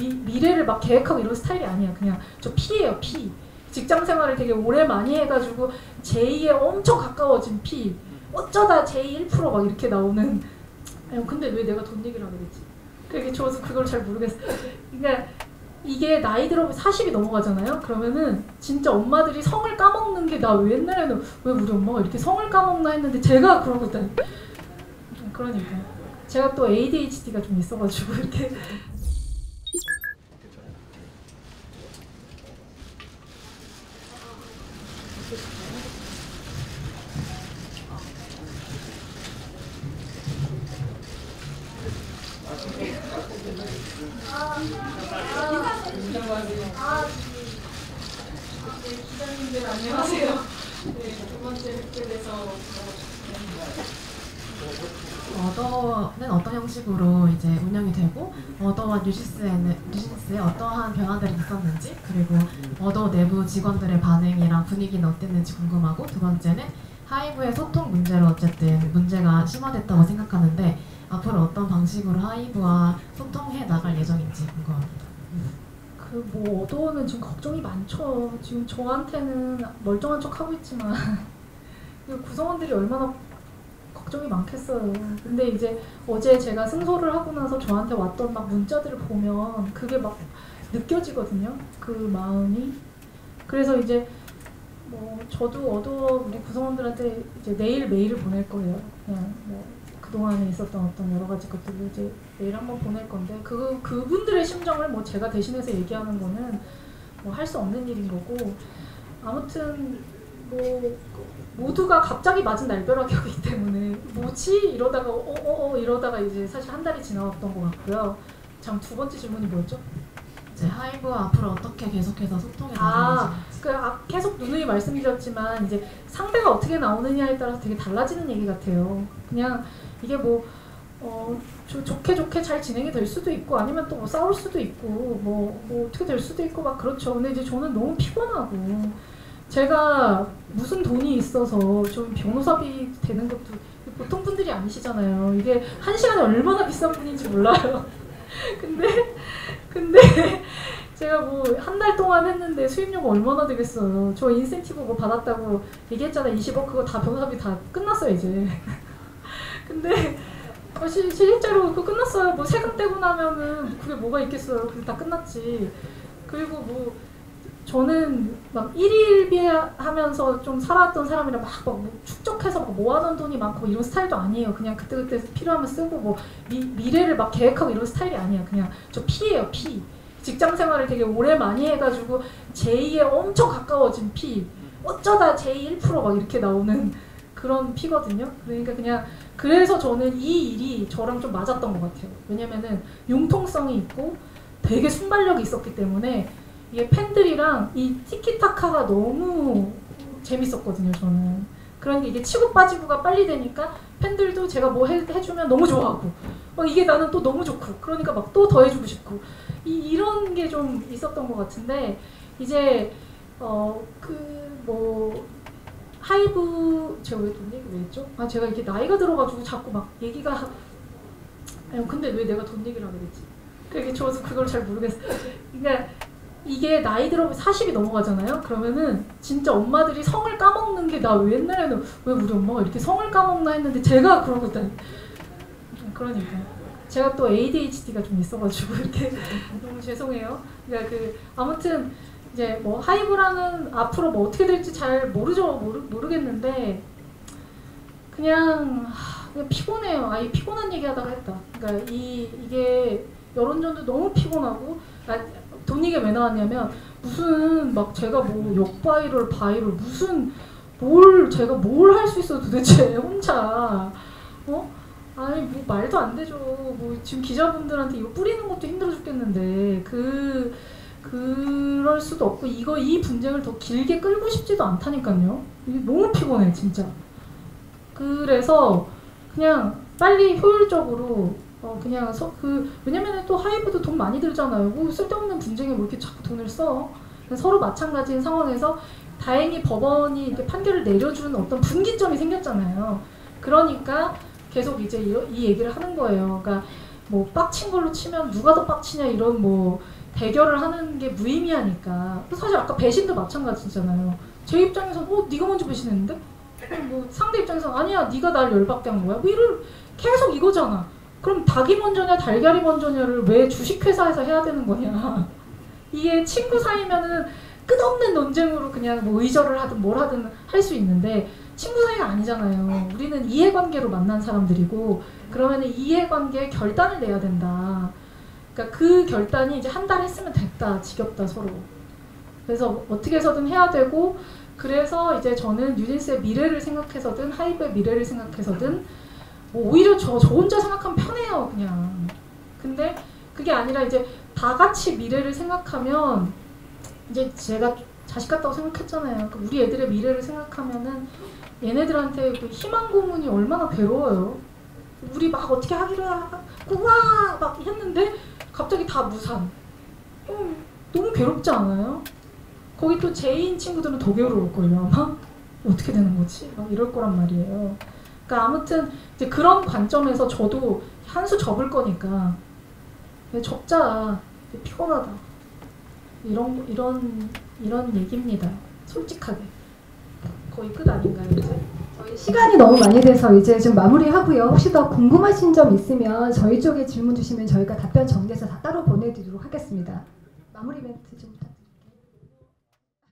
미래를 막 계획하고 이런 스타일이 아니야. 그냥 저 P예요, P. 직장 생활을 되게 오래 많이 해가지고 J에 엄청 가까워진 P. 어쩌다 J 1% 막 이렇게 나오는. 아니, 근데 왜 내가 돈 얘기를 하게 됐지? 그게 저도 그걸 잘 모르겠어. 그러니까 이게 나이 들어보면 40이 넘어가잖아요. 그러면은 진짜 엄마들이 성을 까먹는 게 나 옛날에는 왜 우리 엄마가 이렇게 성을 까먹나 했는데 제가 그러고 있다니. 그러니까 제가 또 ADHD가 좀 있어가지고 이렇게. 기자님들 안녕하세요. 네, 두 번째 뵙게 돼서 어더는 어떤 형식으로 이제 운영이 되고 어더와 뉴시스에 어떠한 변화들이 있었는지, 그리고 어더 내부 직원들의 반응이랑 분위기는 어땠는지 궁금하고, 두 번째는 하이브의 소통 문제로 어쨌든 문제가 심화됐다고 생각하는데 앞으로 어떤 방식으로 하이브와 소통해 나갈 예정인지 궁금합니다. 뭐 어더는 지금 걱정이 많죠. 지금 저한테는 멀쩡한 척 하고 있지만 구성원들이 얼마나 걱정이 많겠어요. 근데 이제 어제 제가 승소를 하고 나서 저한테 왔던 막 문자들을 보면 그게 막 느껴지거든요. 그 마음이. 그래서 이제 뭐 저도 어더 우리 구성원들한테 이제 내일 메일을 보낼 거예요. 그냥 뭐 그동안에 있었던 어떤 여러 가지 것들을 이제 내일 한번 보낼 건데 그분들의 심정을 뭐 제가 대신해서 얘기하는 거는 뭐 할 수 없는 일인 거고, 아무튼 뭐 모두가 갑자기 맞은 날벼락이었기 때문에 뭐지 이러다가 이러다가 이제 사실 한 달이 지나왔던 것 같고요. 참, 두 번째 질문이 뭐였죠? 이제 하이브와 앞으로 어떻게 계속해서 소통해 나가는지. 계속 누누이 말씀드렸지만 이제 상대가 어떻게 나오느냐에 따라서 되게 달라지는 얘기 같아요. 그냥 이게 뭐 좋게 잘 진행이 될 수도 있고 아니면 또 뭐 싸울 수도 있고 뭐 어떻게 될 수도 있고 막 그렇죠. 근데 이제 저는 너무 피곤하고, 제가 무슨 돈이 있어서 좀 변호사비 되는 것도 보통 분들이 아니시잖아요. 이게 한 시간에 얼마나 비싼 분인지 몰라요. 근데 제가 뭐 한 달 동안 했는데 수입료가 얼마나 되겠어요. 저 인센티브 뭐 받았다고 얘기했잖아요. 20억. 그거 다 변호사비 다 끝났어요 이제. 근데 실제로 그거 끝났어요. 뭐 세금 떼고 나면은 그게 뭐가 있겠어요. 그게 다 끝났지. 그리고 뭐 저는 막 일일비하면서 좀 살아왔던 사람이라 막 축적해서 막 모아둔 돈이 많고 이런 스타일도 아니에요. 그냥 그때그때 필요하면 쓰고 뭐 미래를 막 계획하고 이런 스타일이 아니야. 그냥 저 P예요, P. 직장 생활을 되게 오래 많이 해가지고 J에 엄청 가까워진 P. 어쩌다 J 1% 막 이렇게 나오는 그런 P거든요. 그러니까 그냥 그래서 저는 이 일이 저랑 좀 맞았던 것 같아요. 왜냐면은 융통성이 있고 되게 순발력이 있었기 때문에 이게 팬들이랑 이 티키타카가 너무 재밌었거든요, 저는. 그러니까 이게 치고 빠지고가 빨리 되니까 팬들도 제가 뭐 해주면 너무 좋아하고, 이게 나는 또 너무 좋고, 그러니까 막 또 더 해주고 싶고, 이런 게 좀 있었던 것 같은데, 이제 하이브, 제가 왜 돈 얘기 왜 했죠? 제가 이렇게 나이가 들어가지고 자꾸 막 얘기가, 근데 왜 내가 돈 얘기를 하게 됐지? 그게 저도 그걸 잘 모르겠어요. 그러니까 이게 나이 들어보면 40이 넘어가잖아요. 그러면은 진짜 엄마들이 성을 까먹는 게 나 옛날에는 왜 우리 엄마가 이렇게 성을 까먹나 했는데 제가 그러고 있다니. 그러니까 제가 또 ADHD가 좀 있어가지고 이렇게 너무 죄송해요. 그러니까 아무튼 이제 뭐 하이브랑은 앞으로 뭐 어떻게 될지 잘 모르겠는데 그냥 피곤해요. 피곤한 얘기하다가 했다. 그러니까 이게 여론전도 너무 피곤하고, 돈 얘기가 왜 나왔냐면 무슨 막 제가 뭐 역바이럴 무슨 제가 뭘 할 수 있어 도대체 혼자. 아니 뭐 말도 안 되죠. 뭐 지금 기자분들한테 이거 뿌리는 것도 힘들어 죽겠는데 그럴 수도 없고, 이 분쟁을 더 길게 끌고 싶지도 않다니까요. 이게 너무 피곤해 진짜. 그래서 그냥 빨리 효율적으로 그냥 왜냐면은 또 하이브도 돈 많이 들잖아요. 뭐 쓸데없는 분쟁에 뭐 이렇게 자꾸 돈을 써. 서로 마찬가지인 상황에서 다행히 법원이 이렇게 판결을 내려준 어떤 분기점이 생겼잖아요. 그러니까 계속 이제 이 얘기를 하는 거예요. 그러니까 뭐 빡친 걸로 치면 누가 더 빡치냐 이런 뭐 대결을 하는 게 무의미하니까. 사실 아까 배신도 마찬가지잖아요. 제 입장에서는 네가 먼저 배신했는데? 뭐 상대 입장에서는 아니야 네가 날 열받게 한 거야. 뭐 이런 계속 이거잖아. 그럼 닭이 먼저냐 달걀이 먼저냐를 왜 주식회사에서 해야 되는 거냐. 이게 친구 사이면은 끝없는 논쟁으로 그냥 뭐 의절을 하든 뭘 하든 할 수 있는데 친구 사이가 아니잖아요. 우리는 이해관계로 만난 사람들이고 그러면 이해관계에 결단을 내야 된다. 그러니까 그 결단이 이제 한 달 했으면 됐다. 지겹다 서로. 그래서 어떻게 해서든 해야 되고 그래서 이제 저는 뉴진스의 미래를 생각해서든 하이브의 미래를 생각해서든 뭐 오히려 저 혼자 생각하면 편해요 그냥. 근데 그게 아니라 이제 다 같이 미래를 생각하면 이제 제가 자식 같다고 생각했잖아요. 우리 애들의 미래를 생각하면은 얘네들한테 그 희망 고문이 얼마나 괴로워요. 우리 막 어떻게 하기로 하고 와 막 했는데 갑자기 다 무산. 너무 괴롭지 않아요? 거기 또 제이인 친구들은 더 괴로울걸요 아마? 어떻게 되는 거지? 막 이럴 거란 말이에요. 그러니까 아무튼 이제 그런 관점에서 저도 한 수 접을 거니까 접자. 피곤하다. 이런 얘기입니다. 솔직하게. 거의 끝 아닌가요 이제? 저희 시간이 너무 많이 돼서 이제 좀 마무리하고요. 혹시 더 궁금하신 점 있으면 저희 쪽에 질문 주시면 저희가 답변 정리해서 다 따로 보내드리도록 하겠습니다. 마무리 멘트 좀.